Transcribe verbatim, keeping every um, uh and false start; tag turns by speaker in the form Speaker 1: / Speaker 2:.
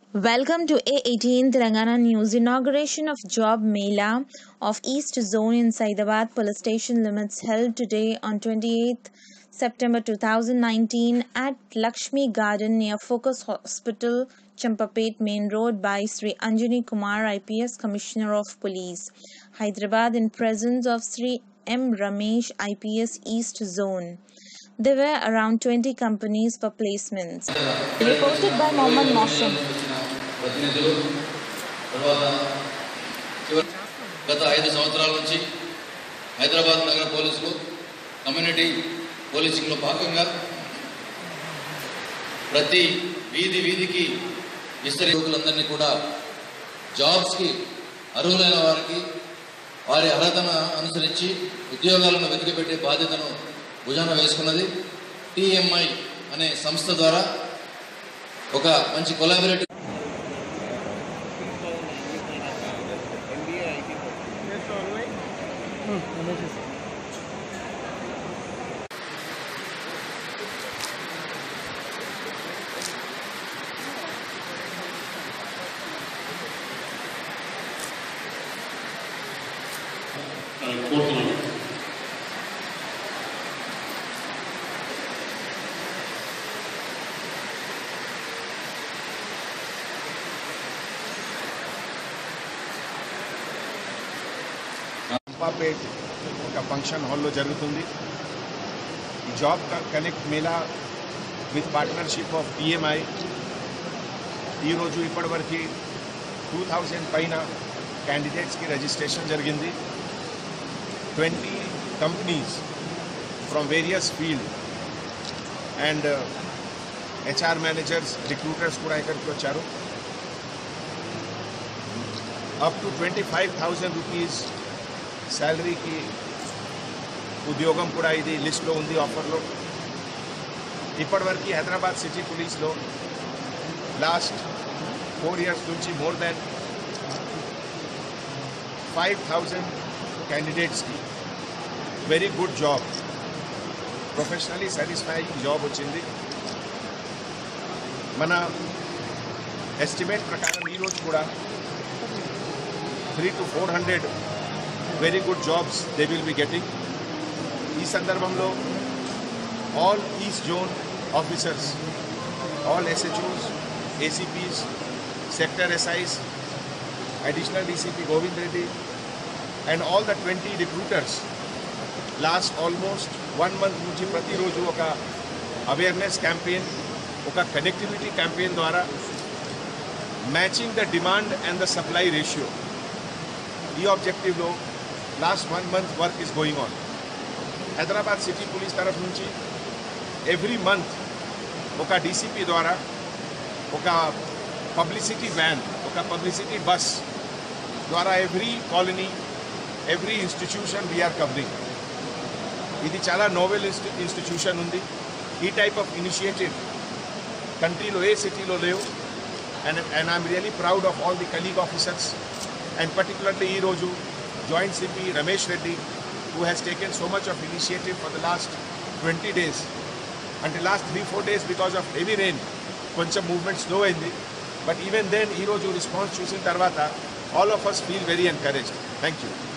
Speaker 1: Welcome to A eighteen Telangana News. Inauguration of Job Mela of East Zone in Saidabad Police Station limits held today on twenty-eighth September two thousand nineteen at Lakshmi Garden near Focus Hospital, Champapet Main Road by Sri Anjani Kumar, I P S Commissioner of Police, Hyderabad, in presence of Sri M. Ramesh, I P S East Zone. There were around twenty companies for placements. Reported by Mohammad Moshem.
Speaker 2: ప్రతినిధులు తర్వాత గత ఐదు సంవత్సరాల నుంచి హైదరాబాద్ నగర పోలీసులు community పోలీసింగ్లో భాగంగా ప్రతి వీధి వీధికి విస్తరి యువకులందరినీ కూడా జాబ్స్కి అర్హులైన వారికి వారి అర్హతను అనుసరించి ఉద్యోగాలను వెతికిపెట్టే బాధ్యతను భుజాన వేసుకున్నది. టీఎంఐ అనే సంస్థ ద్వారా ఒక మంచి కొలాబరేటివ్
Speaker 3: చంపాపేట్ ఒక ఫంక్షన్ హాల్లో జరుగుతుంది. ఈ job connect mela with partnership of TMI ఈరోజు ఇప్పటివరకు టూ థౌజండ్ పైన క్యాండిడేట్స్కి రిజిస్ట్రేషన్ జరిగింది. Twenty companies from various field and HR managers, recruiters కూడా ఇక్కడికి వచ్చారు. Up to twenty five thousand rupees శాలరీకి ఉద్యోగం కూడా ఇది లిస్ట్లో ఉంది ఆఫర్లో. ఇప్పటివరకు హైదరాబాద్ సిటీ పోలీస్లో లాస్ట్ ఫోర్ ఇయర్స్ నుంచి మోర్ దాన్ ఫైవ్ థౌజండ్ క్యాండిడేట్స్కి very good job, professionally satisfying job వచ్చింది. మన ఎస్టిమేట్ ప్రకారం ఈరోజు కూడా three to four hundred very good jobs they will be getting. ఈ సందర్భంలో all east zone officers, all SHOs, ACPs, sector SIs, additional DCP Govind Reddy and all the twenty recruiters last almost one month నుంచి ప్రతిరోజు ఒక awareness campaign, ఒక connectivity campaign ద్వారా matching the demand and the supply ratio, ఈ ఆబ్జెక్టివ్లో last one month work is going on. Hyderabad city police తరఫు నుంచి every month ఒక డీసీపీ ద్వారా ఒక పబ్లిసిటీ వ్యాన్, ఒక పబ్లిసిటీ బస్ ద్వారా every colony, every institution we're covering. ఇది చాలా నోవెల్ ఇన్స్టిట్యూషన్ ఉంది. ఈ టైప్ ఆఫ్ ఇనిషియేటివ్ కంట్రీలో ఏ సిటీలో లేవు. And and I'm really proud of all the colleague officers and particularly ఈరోజు Joint C P Ramesh Reddy, who has taken so much of initiative for the last twenty days. Until last three four days because of heavy rain, koncham movement slow ayindi. But even then, ee roju response chusin tarvata, all of us feel very encouraged. Thank you.